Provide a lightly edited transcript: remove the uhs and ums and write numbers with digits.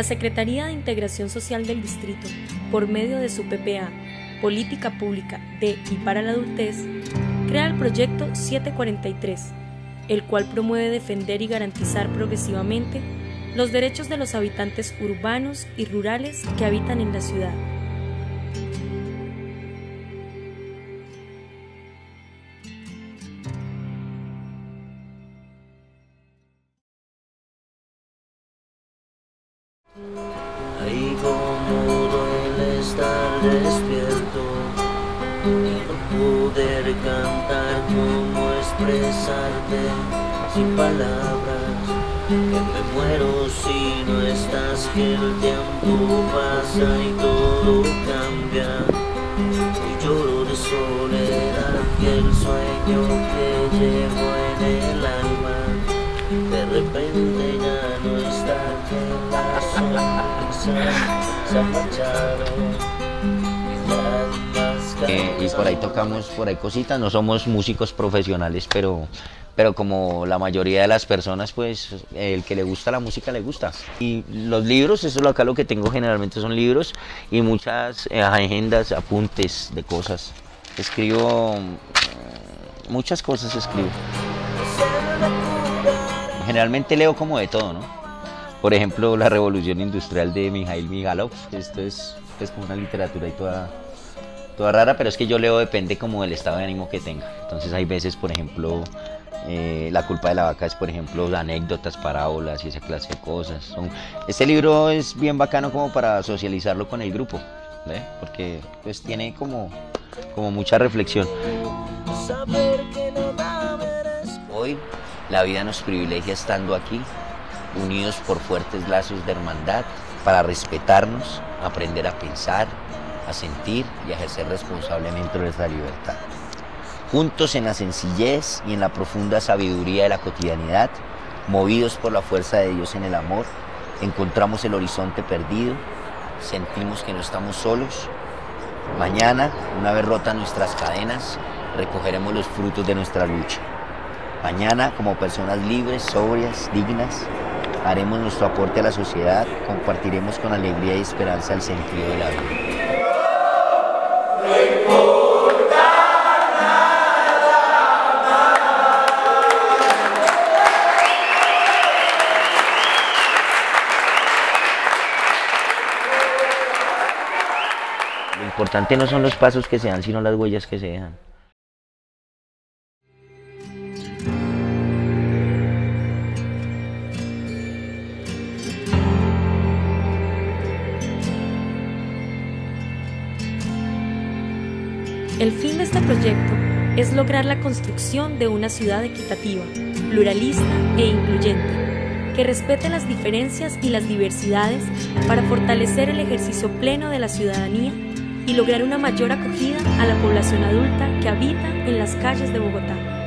La Secretaría de Integración Social del Distrito, por medio de su PPA, Política Pública de y para la Adultez, crea el proyecto 743, el cual promueve defender y garantizar progresivamente los derechos de los habitantes urbanos y rurales que habitan en la ciudad. Ay, cómo duele estar despierto y no poder cantar, cómo expresarte sin palabras, que me muero si no estás, que el tiempo pasa y todo cambia, y lloro de soledad y el sueño que llevo en el alma, de repente ya no está, que la sonrisa se ha marchado. Y por ahí tocamos, por ahí cositas, no somos músicos profesionales, pero como la mayoría de las personas, pues el que le gusta la música le gusta. Y los libros, eso es acá lo que tengo generalmente son libros y muchas agendas, apuntes de cosas. Escribo, muchas cosas escribo. Generalmente leo como de todo, ¿no? Por ejemplo, La Revolución Industrial de Mikhail Migalov. Esto es como una literatura y toda rara, pero es que yo leo depende como del estado de ánimo que tenga. Entonces hay veces, por ejemplo, La culpa de la vaca es, por ejemplo, anécdotas, parábolas y esa clase de cosas. Este libro es bien bacano como para socializarlo con el grupo, ¿ve? Porque pues tiene como mucha reflexión. Hoy la vida nos privilegia estando aquí, unidos por fuertes lazos de hermandad, para respetarnos, aprender a pensar, a sentir y a ejercer responsablemente nuestra libertad. Juntos en la sencillez y en la profunda sabiduría de la cotidianidad, movidos por la fuerza de Dios en el amor, encontramos el horizonte perdido, sentimos que no estamos solos. Mañana, una vez rotas nuestras cadenas, recogeremos los frutos de nuestra lucha. Mañana, como personas libres, sobrias, dignas, haremos nuestro aporte a la sociedad, compartiremos con alegría y esperanza el sentido de la vida. Lo importante no son los pasos que se dan, sino las huellas que se dejan. El fin de este proyecto es lograr la construcción de una ciudad equitativa, pluralista e incluyente, que respete las diferencias y las diversidades para fortalecer el ejercicio pleno de la ciudadanía y lograr una mayor acogida a la población adulta que habita en las calles de Bogotá.